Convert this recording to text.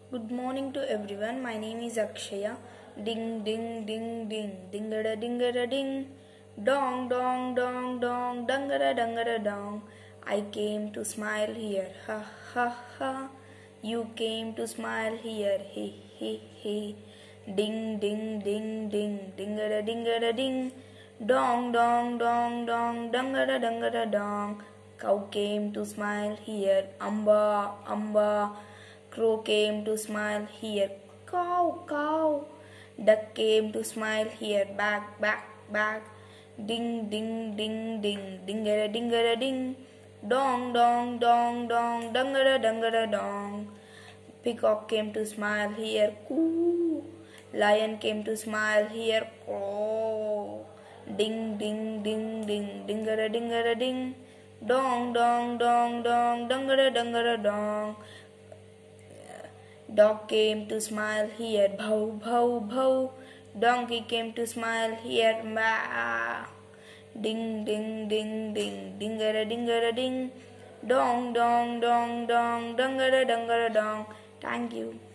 Good morning to everyone. My name is Akshaya. Ding ding ding ding dingada dingada ding. Dong dong dong dong dangada dangada dong. I came to smile here. Ha ha ha. You came to smile here. He he he. Ding ding ding ding dingada ding. Dong dong dong dong dangada dangada dong. Cow came to smile here. Amba amba. Crow came to smile here. Cow, cow. Duck came to smile here. Back, back, back. Ding, ding, ding, ding. Dingara, dingara, ding. Dong, dong, dong, dong. Dangara, dangara, dong. Peacock came to smile here. Coo. Lion came to smile here. Crow. Ding, ding, ding, ding. Dingara, dingara, ding. Dong, dong, dong, dong. Dangara, dangara, dong. Dog came to smile here, bow, bow, bow. Donkey came to smile here, ma. Ding, ding, ding, ding, dingara, dingara, ding. Dong, dong, dong, dong, dangara, dangara, dong. Thank you.